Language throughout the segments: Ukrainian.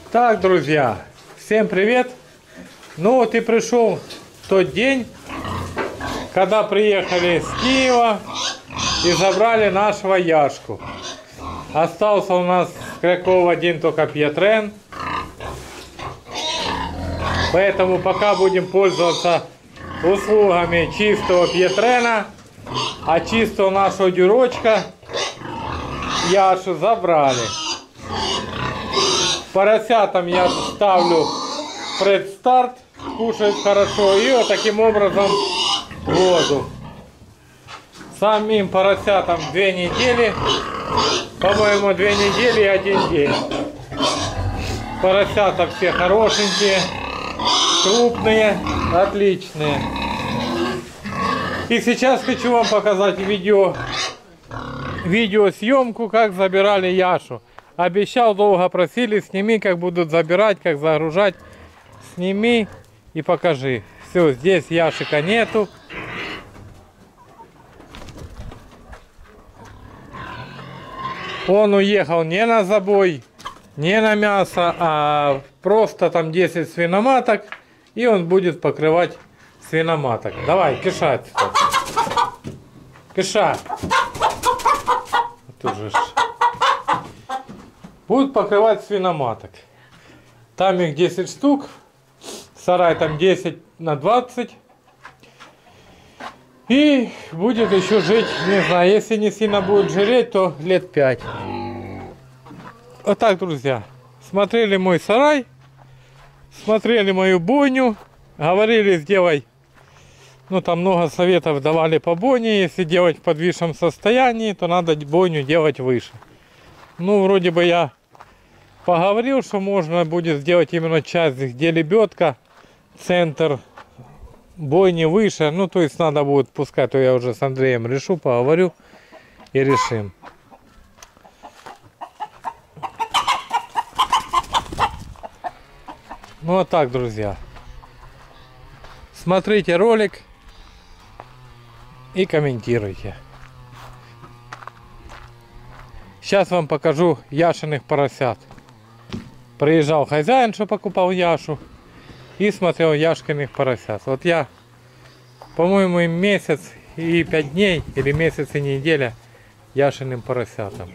Так, друзья, всем привет! Ну вот и пришел тот день, когда приехали с Киева и забрали нашего Яшку. Остался у нас с Крякова один только Пьетрен. Поэтому пока будем пользоваться услугами чистого Пьетрена, а чистого нашего дюрочка Яшу забрали. Поросятам я ставлю предстарт, кушают хорошо, и вот таким образом воду. Самим поросятам 2 недели, по-моему, 2 недели и 1 день. Поросята все хорошенькие, крупные, отличные. И сейчас хочу вам показать видеосъемку, как забирали Яшу. Обещал, долго просили, сними, как будут забирать, как загружать. Сними и покажи. Все, здесь Яшика нету. Он уехал не на забой, не на мясо, а просто там 10 свиноматок. И он будет покрывать свиноматок. Давай, киша. Киша. Тут же... Будут покрывать свиноматок. Там их 10 штук. Сарай там 10 на 20. И будет еще жить, не знаю, если не сильно будет жиреть, то лет 5. Вот так, друзья. Смотрели мой сарай. Смотрели мою бойню. Говорили, сделай. Ну, там много советов давали по бойне. Если делать в подвисшем состоянии, то надо бойню делать выше. Ну, вроде бы я поговорил, что можно будет сделать именно часть, где лебедка, центр бойни выше. Ну, то есть надо будет пускать, то я уже с Андреем решу, поговорю и решим. Ну, вот так, друзья. Смотрите ролик и комментируйте. Сейчас вам покажу Яшиных поросят. Приезжал хозяин, что покупал Яшу, и смотрел Яшкиных поросят. Вот я, по-моему, им месяц и 5 дней, или месяц и неделя Яшиным поросятам.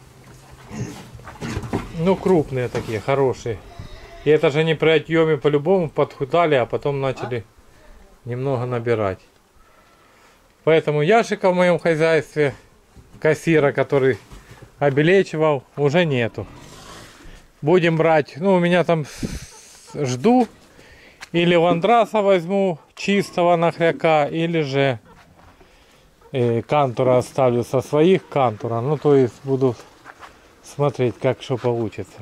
Ну, крупные такие, хорошие. И это же не при отъеме по-любому подхудали, а потом начали немного набирать. Поэтому Яшика в моем хозяйстве, кассира, который обелечивал, уже нету. Будем брать, ну, у меня там жду, или Вандраса возьму чистого на хряка, или же кантура оставлю со своих кантура. Ну, то есть буду смотреть, как что получится.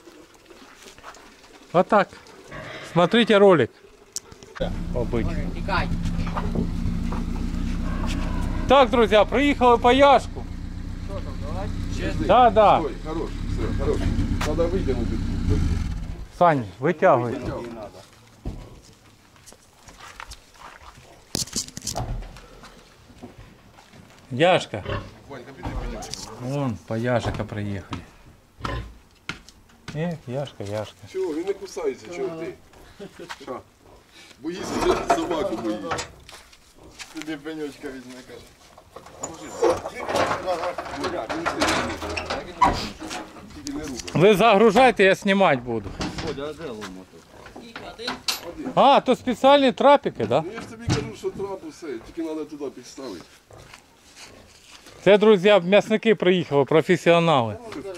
Вот так. Смотрите ролик. Побыть. Так, друзья, приехал по Яшку. Да, да. Ой, хорош, все, хорош. Надо вытянуть. Сань, вытягивай. Яшка. Вон, по Яшика проехали. Яшка, Яшка. Чого, він не кусається, чого ти? Що? Боїшся, собаку боїшся. Сюди пенючка візьме, каже. Ви загружайте, я знімати буду. А, то спеціальні трапики, да? Ну я ж тобі кажу, що трап усе, тільки треба туди підставити. Це, друзі, м'ясники приїхали, професіонали.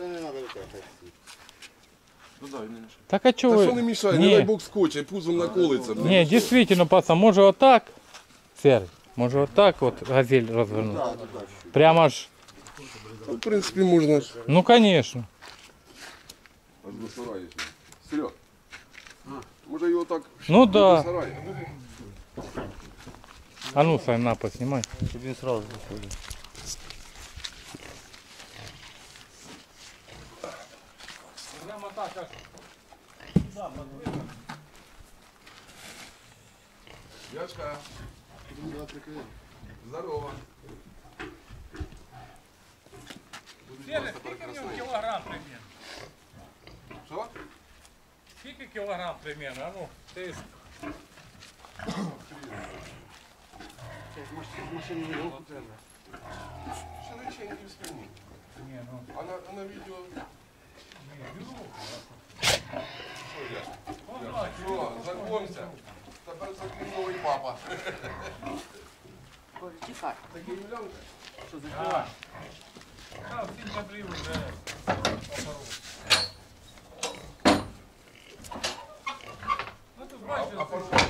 Так а чого Та ви? що не мішає, не дай Бог скотча, пузом наколиться. Ні, дійсно, пацан, може отак, Серый, може отак от газель розвернути. Прямо аж, В принципі, можна. ну, конечно. Аж до сараю. Серег, може його так Ну до да. сараю? А ну, Сань, на, поснимай. Тобі сразу заходить. Яшка, здорово. Серый, сколько в нем килограмм примерно? Що? Скільки кілограм примерно? А ну, ти... Машину не руку треба. Широченький в спині. Ні, ну... А на відео... Що я? Що, знакомься. Тепер такий новий папа. Тихо. Такий Юлянка. Що закривай? А, в сентябрі вже опору. Ну тут бачиш, А порвав.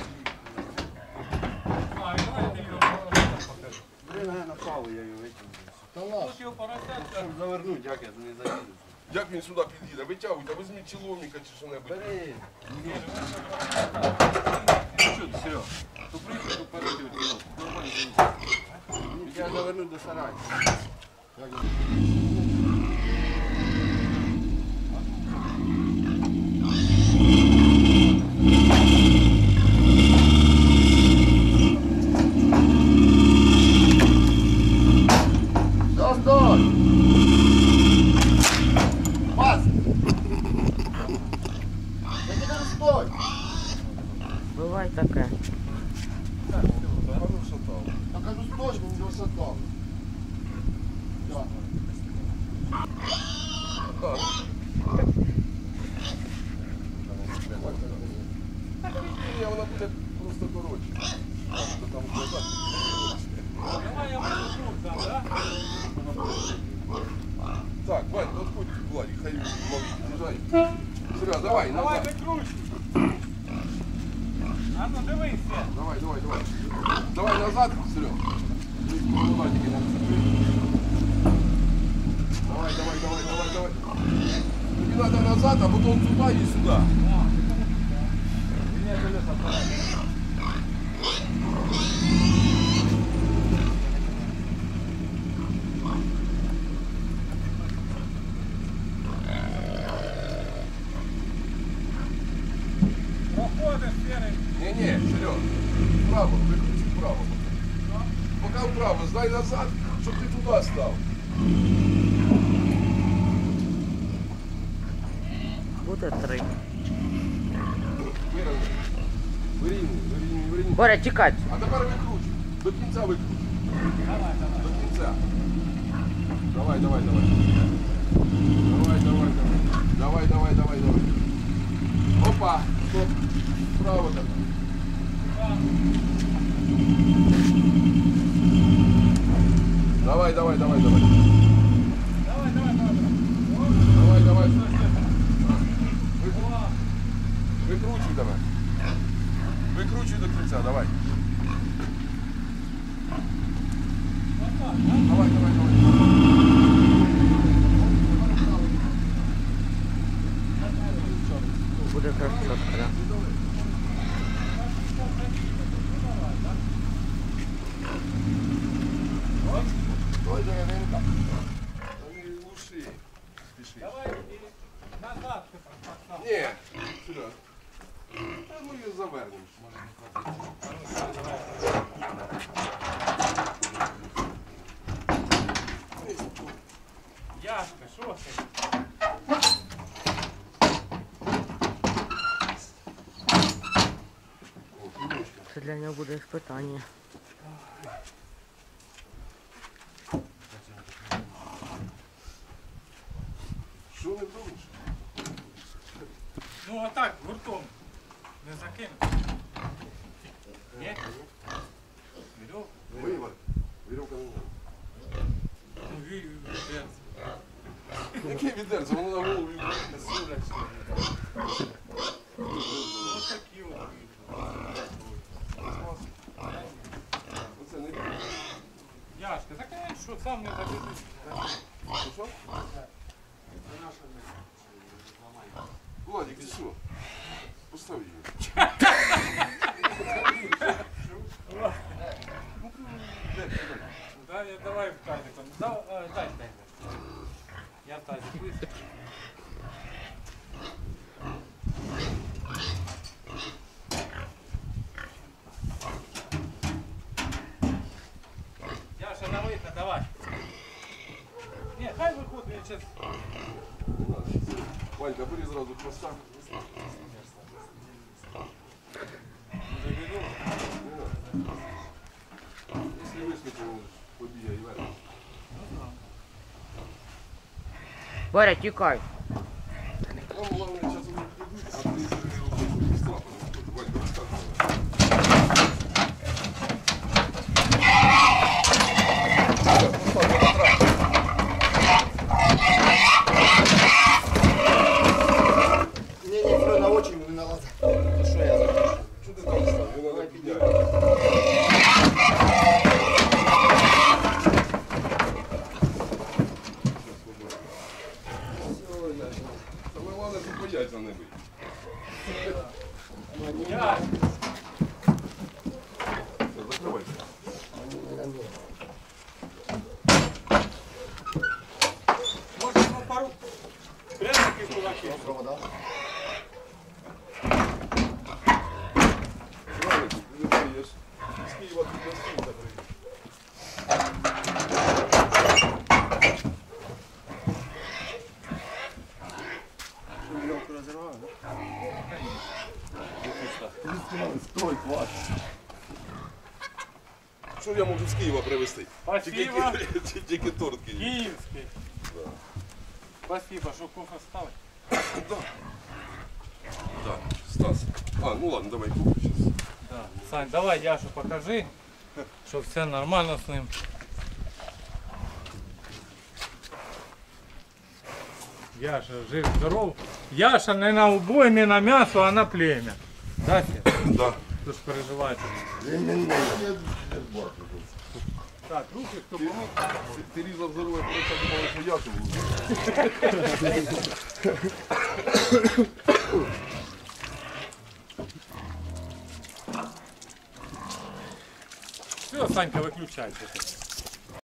а, і давай ти його покажу. Бери на палу, я її витягну. Та ладно. Тут його поросятка. Щоб завернуть, як я не заїду. Як він сюди під'їде? Витягуйте, візьміть чоловіка чи що-небудь. Бери. Що ти, Серега? То приїхав, то перейти від кіно. Нормально заїхав. Я завернуть до сараю. Стой! Пас! Я тебе кажу, стой! Буває таке. Я кажу, стой, він його шатав. Ні, вона буде просто коротше. Там глаза. Давай я буду тут, там, да? Так, Вань, отходь, Владик, хай ловить, з'їжджай. Серега, давай, Давай назад. викручуй. А ну дивись, Свет. Давай, давай, давай. Давай назад, Серега. Владик, давай, давай, давай, давай, давай. Тобі надо назад, а потом туда и сюда. Меня колеса поранили. Проходиш, Серый. Не-не, Серега, вправо, выкрути вправо. Пока вправо, сдай назад, щоб ти туди став. Буде 3. Вирівняй. Вирівняй, вирівняй, вирівняй. Боря, тікать. А тепер викручуй. До кінця викручуй. Давай, давай. До кінця. Давай, давай, давай. Давай, давай, давай. Давай, давай, давай, давай. Опа, стоп. Вправо тепер. Давай, давай, давай, давай. Давай, давай, давай. Давай, давай. Викручуй давай. Викручуй до кінця, давай. Давай, давай, давай. Буде красотка, да? Ой, дорогенька. Вони глуші. Спіши. Давай и назад ты поставь. Ні, сюди. Та ми її завернемо. Може не хватить. Яшка, що ти? Це для нього буде испытання. Що не думаєш? Ну а так, гуртом. Не закинути. Ні? Вірьовка? Виїва. Вірьовка не треба. Ну, відерце. Яке відерце? Воно на голову Ну такі от. Оце не Яшка, так що сам не заведеш. що? Владик, ти що? Постав її. Давай в тазик. Дай. Я в тазик висиплю. Яша, давай. Ні, хай виходить, я зараз. Ванька, бери зразу постав. Если высветил, побігай вверх. Боря, тікай. Нам главное сейчас они придут, а ты страху. Вань, рассказывай. Не, не, Френа очень виновата. Ну что я запишу? Что ты там стал? Не надо пенять. Самое главное, чтобы яйца не бить. Закрывай. Можемо пару пряників кулаки. Провода. Правильно, ты даешь. С Киева тут на стул закрыть. Что, веревку разорвала, да? Стой, хватит. Що я можу з Києва привезти? Спасибо. Тільки торт Київ. Київський. Спасибо, що кофе ставить. Так, Стас. А, ну ладно, давай купи сейчас. Да. Сань, давай Яшу покажи, що все нормально з ним. Яша жив здоров. Яша не на убой, не на м'ясо, а на плем'я. Да, Сєр? Да. Ти ж переживаєш. Так, руки, хто помог. Ти різав здорове, просто думала, що я живу. Все, Санька, виключайся.